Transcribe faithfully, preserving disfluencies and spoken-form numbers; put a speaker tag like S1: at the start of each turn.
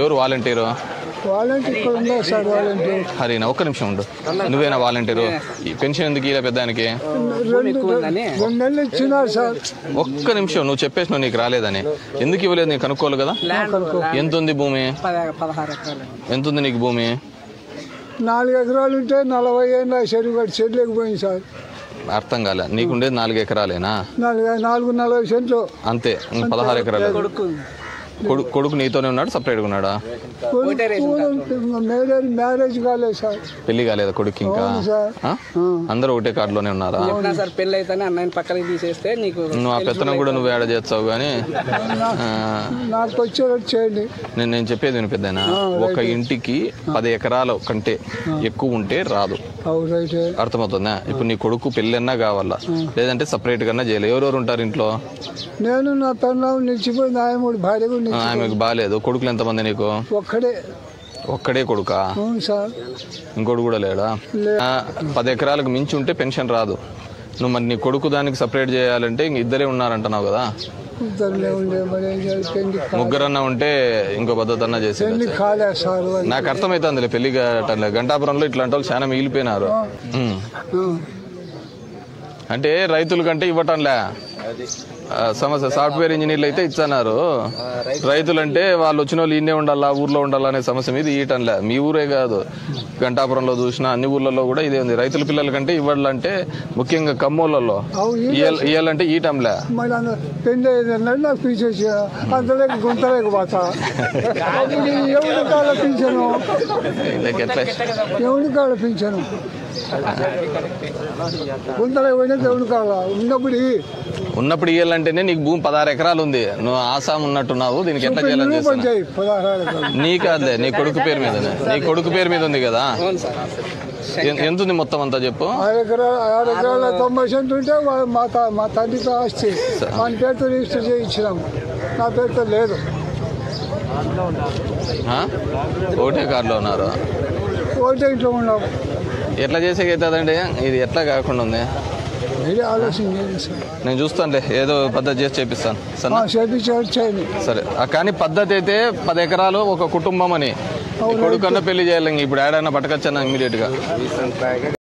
S1: ఎవరు వాలంటీరు? హరీనా, ఒక్క నిమిషం ఉండు. నువ్వేనా వాలంటీరు? పెన్షన్ ఎందుకు ఇలా పెద్దానికి? ఒక్క నిమిషం, నువ్వు చెప్పేసినావు నీకు రాలేదని. ఎందుకు ఇవ్వలేదు? నీకు కనుక్కోవాలి కదా. ఎంత ఉంది భూమి? ఎంత ఉంది నీకు భూమి?
S2: నాలుగు ఎకరాలు ఉంటే నలభై ఏళ్ళ చెరువు కట్టి చెట్లకు పోయింది సార్.
S1: అర్థం కాలే. నీకుండేది నాలుగు ఎకరాలేనా?
S2: నాలుగు నలభై సెంట్లు
S1: అంతే. పదహారు ఎకరాలు. కొడుకు కొడుకు నీతోనే ఉన్నాడు, సపరేట్గా ఉన్నాడా?
S2: మ్యారేజ్ కాలేదు సార్.
S1: పెళ్లి కాలేదా కొడుకు ఇంకా? అందరూ ఒకటే కార్డులోనే ఉన్నారా?
S3: పెళ్లి అయితేనే అన్నయ్య పక్కన తీసేస్తే నీకు
S1: నువ్వు ఆ పెత్తనం కూడా నువ్వు ఏడ చేస్తావు కానీ
S2: నాకు వచ్చేటట్టు చేయండి.
S1: నేను నేను చెప్పేది విని పెద్దనా, ఒక ఇంటికి పది ఎకరాల కంటే ఎక్కువ ఉంటే రాదు. అర్థమవుతుందా? ఇప్పుడు నీ కొడుకు పెళ్ళన్నా కావాలా, లేదంటే సపరేట్ గా చేయాలి. ఎవరెవరు ఉంటారు ఇంట్లో?
S2: నేను నా పెళ్ళాం నిలిచిపోయింది. ఆయన భార్య కూడా
S1: ఆమెకు బాగాలేదు. కొడుకులు ఎంతమంది నీకు?
S2: ఒక్కడే.
S1: ఒక్కడే కొడుకా? ఇంకోటి కూడా లేడా? పది ఎకరాలకు మించి ఉంటే పెన్షన్ రాదు. నువ్వు మరి నీ కొడుకు దానికి సపరేట్ చేయాలంటే ఇంక ఇద్దరే ఉన్నారంటున్నావు కదా. ముగ్గురన్నా ఉంటే ఇంకో పద్ధతి అన్నా చేసి. నాకు అర్థమవుతుంది పెళ్లి గంటాపురంలో ఇట్లాంటి వాళ్ళు చాలా మిగిలిపోయినారు. అంటే రైతుల కంటే ఇవ్వటంలే సమస్య. సాఫ్ట్వేర్ ఇంజనీర్లు అయితే ఇచ్చన్నారు. రైతులు అంటే వాళ్ళు వచ్చిన వాళ్ళు ఇన్నే ఉండాలా, ఊర్లో ఉండాలా అనే సమస్య మీద ఇయటంలే. మీ ఊరే కాదు, గంటాపురంలో చూసినా అన్ని ఊర్లలో కూడా ఇదే ఉంది. రైతుల పిల్లల కంటే ఇవ్వాలంటే ముఖ్యంగా కమ్మోళ్ళలో ఇవ్వాలంటే ఈటంలే. ఉన్నప్పుడు ఇవ్వాలంటేనే నీకు భూమి పదహారు ఎకరాలు ఉంది. నువ్వు ఆసాం ఉన్నట్టున్నావు. దీనికి ఎట్లా చేయాలని చేస్తున్నా? నీ కాదులే, నీ కొడుకు పేరు మీద. నీ కొడుకు పేరు మీద ఉంది కదా. ఎంత ఉంది మొత్తం అంతా చెప్పు.
S2: ఆరు ఎకరాల తొంభై సెంట్లు ఉంటే మా తండ్రితో ఆస్తి మన పేరుతో రిజిస్టర్ చేయించినాం. నా పేరుతో లేదు.
S1: ఒకటే కార్డులో ఉన్నారు.
S2: ఒకటే ఇంట్లో ఉన్నాం.
S1: ఎట్లా చేసేకైతుందండి? ఇది ఎట్లా కాకుండా ఉంది? నేను చూస్తానులే, ఏదో పద్ధతి చేసి చేపిస్తాను. సరే, కానీ పద్ధతి అయితే పది ఎకరాలు ఒక కుటుంబం అని. కొడుకన్నా పెళ్లి చేయాలి. ఇప్పుడు ఏడైనా పట్టుకొచ్చాను ఇమీడియట్ గా.